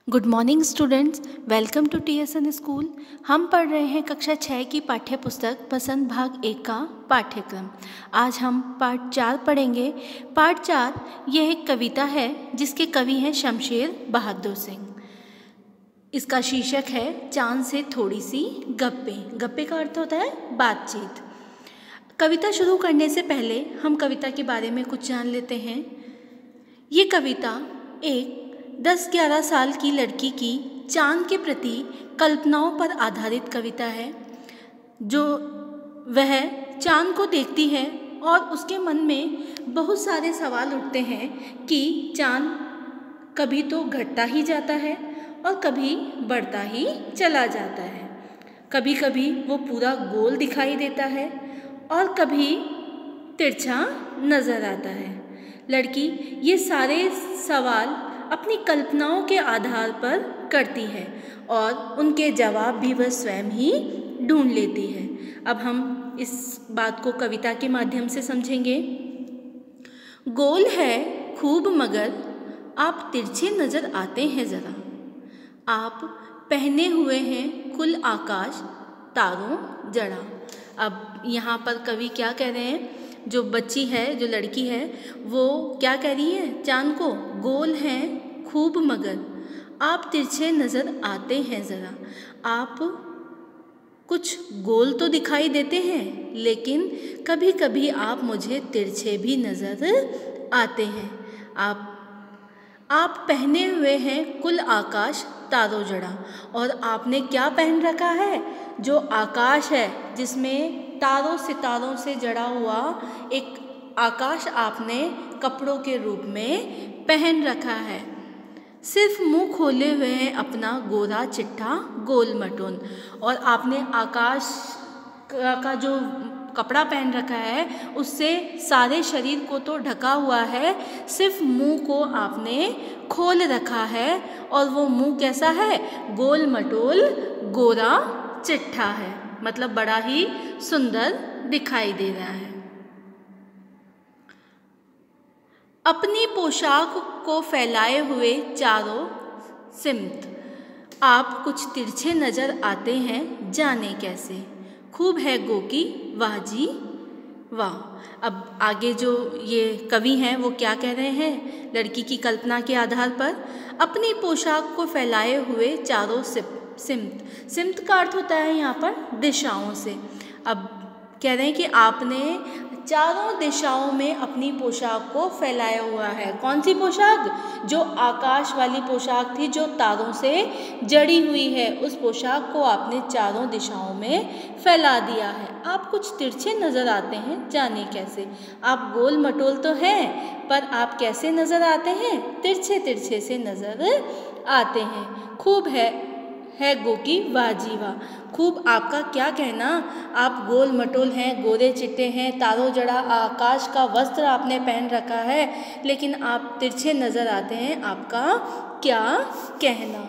Good morning students, welcome to TSN school. हम पढ़ रहे हैं कक्षा 6 की पाठ्य पुस्तक पसंद भाग 1 का पाठ्यक्रम। आज हम पाठ 4 पढ़ेंगे। पाठ 4 यह एक कविता है जिसके कवि हैं शमशेर बहादुर सिंह। इसका शीर्षक है चांद से थोड़ी सी गप्पें। गप्पे का अर्थ होता है बातचीत। कविता शुरू करने से पहले हम कविता के बारे में कुछ जान लेते हैं। ये कविता एक 10-11 साल की लड़की की चांद के प्रति कल्पनाओं पर आधारित कविता है। जो वह चांद को देखती है और उसके मन में बहुत सारे सवाल उठते हैं कि चांद कभी तो घटता ही जाता है और कभी बढ़ता ही चला जाता है। कभी कभी वो पूरा गोल दिखाई देता है और कभी तिरछा नज़र आता है। लड़की ये सारे सवाल अपनी कल्पनाओं के आधार पर करती है और उनके जवाब भी वह स्वयं ही ढूंढ लेती है। अब हम इस बात को कविता के माध्यम से समझेंगे। गोल है खूब मगर आप तिरछे नज़र आते हैं ज़रा। आप पहने हुए हैं कुल आकाश तारों जड़ा। अब यहाँ पर कवि क्या कह रहे हैं? जो बच्ची है, जो लड़की है, वो क्या कह रही है चांद को? गोल हैं खूब मगर आप तिरछे नज़र आते हैं ज़रा। आप कुछ गोल तो दिखाई देते हैं, लेकिन कभी कभी आप मुझे तिरछे भी नज़र आते हैं। आप पहने हुए हैं कुल आकाश तारों जड़ा। और आपने क्या पहन रखा है? जो आकाश है, जिसमें तारों सितारों से जड़ा हुआ एक आकाश आपने कपड़ों के रूप में पहन रखा है। सिर्फ मुंह खोले हुए हैं अपना गोरा चिट्ठा गोल मटोन। और आपने आकाश का जो कपड़ा पहन रखा है उससे सारे शरीर को तो ढका हुआ है, सिर्फ मुंह को आपने खोल रखा है और वो मुंह कैसा है? गोल मटोल गोरा चिट्ठा है, मतलब बड़ा ही सुंदर दिखाई दे रहा है। अपनी पोशाक को फैलाए हुए चारों सिमत आप कुछ तिरछे नज़र आते हैं जाने कैसे। खूब है गो की वाह जी वाह। अब आगे जो ये कवि हैं वो क्या कह रहे हैं? लड़की की कल्पना के आधार पर अपनी पोशाक को फैलाए हुए चारों सिमत। सिमत का अर्थ होता है यहाँ पर दिशाओं से। अब कह रहे हैं कि आपने चारों दिशाओं में अपनी पोशाक को फैलाया हुआ है। कौन सी पोशाक? जो आकाश वाली पोशाक थी, जो तारों से जड़ी हुई है, उस पोशाक को आपने चारों दिशाओं में फैला दिया है। आप कुछ तिरछे नज़र आते हैं जाने कैसे। आप गोल मटोल तो हैं, पर आप कैसे नज़र आते हैं? तिरछे तिरछे से नज़र आते हैं। खूब है गो की वाह जी वाह। खूब आपका क्या कहना, आप गोल मटोल हैं, गोरे चिट्टे हैं, तारों जड़ा आकाश का वस्त्र आपने पहन रखा है, लेकिन आप तिरछे नज़र आते हैं, आपका क्या कहना।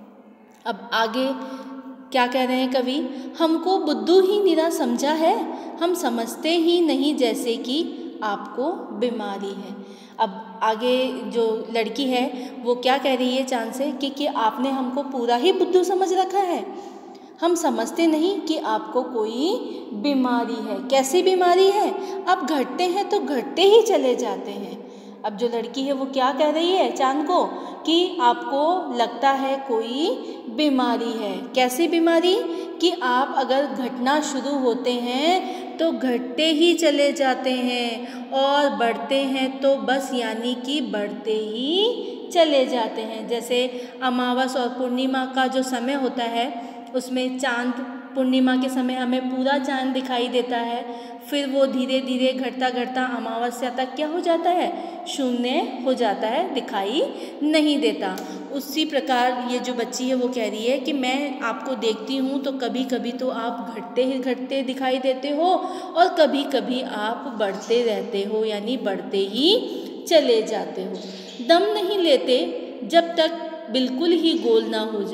अब आगे क्या कह रहे हैं कवि? हमको बुद्धू ही निरा समझा है, हम समझते ही नहीं जैसे कि आपको बीमारी है। अब आगे जो लड़की है वो क्या कह रही है चांद से कि आपने हमको पूरा ही बुद्धू समझ रखा है, हम समझते नहीं कि आपको कोई बीमारी है। कैसी बीमारी है? आप घटते हैं तो घटते ही चले जाते हैं। अब जो लड़की है वो क्या कह रही है चांद को कि आपको लगता है कोई बीमारी है। कैसी बीमारी? कि आप अगर घटना शुरू होते हैं तो घटते ही चले जाते हैं और बढ़ते हैं तो बस यानी कि बढ़ते ही चले जाते हैं। जैसे अमावस और पूर्णिमा का जो समय होता है उसमें चांद, पूर्णिमा के समय हमें पूरा चांद दिखाई देता है, फिर वो धीरे धीरे घटता घटता अमावस्या तक क्या हो जाता है? शून्य हो जाता है, दिखाई नहीं देता। उसी प्रकार ये जो बच्ची है वो कह रही है कि मैं आपको देखती हूँ तो कभी कभी तो आप घटते ही घटते दिखाई देते हो और कभी कभी आप बढ़ते रहते हो, यानी बढ़ते ही चले जाते हो। दम नहीं लेते जब तक बिल्कुल ही गोल ना हो जाए।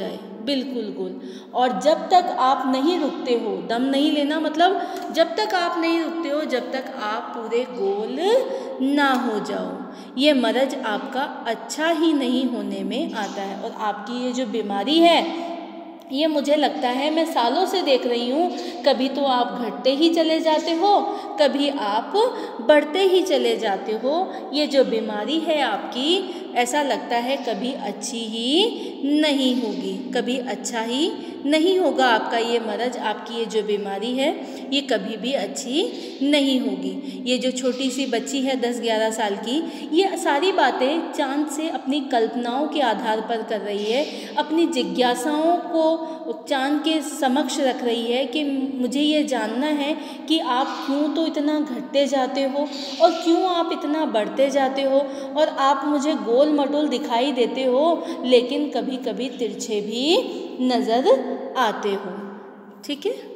बिल्कुल गोल। और जब तक आप नहीं रुकते हो, दम नहीं लेना मतलब जब तक आप नहीं रुकते हो, जब तक आप पूरे गोल ना हो जाओ, ये मर्ज़ आपका अच्छा ही नहीं होने में आता है। और आपकी ये जो बीमारी है, ये मुझे लगता है मैं सालों से देख रही हूँ, कभी तो आप घटते ही चले जाते हो, कभी आप बढ़ते ही चले जाते हो। ये जो बीमारी है आपकी, ऐसा लगता है कभी अच्छी ही नहीं होगी, कभी अच्छा ही नहीं होगा आपका ये मर्ज़, आपकी ये जो बीमारी है ये कभी भी अच्छी नहीं होगी। ये जो छोटी सी बच्ची है 10-11 साल की, ये सारी बातें चाँद से अपनी कल्पनाओं के आधार पर कर रही है, अपनी जिज्ञासाओं को चाँद के समक्ष रख रही है कि मुझे ये जानना है कि आप क्यों तो इतना घटते जाते हो और क्यों आप इतना बढ़ते जाते हो, और आप मुझे गोल मटोल दिखाई देते हो लेकिन कभी कभी तिरछे भी नज़र आते हो। ठीक है।